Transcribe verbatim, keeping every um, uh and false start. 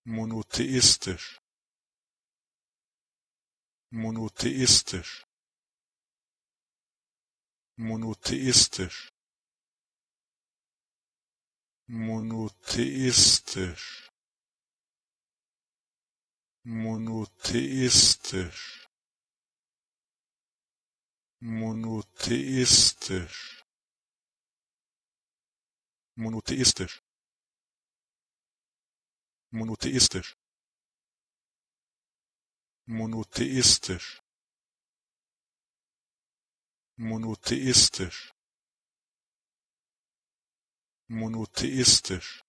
monotheistisch, monotheistisch, monotheistisch, monotheistisch, monotheistisch, monotheistisch, monotheistisch, monotheistisch, monotheistisch, monotheistisch, monotheistisch,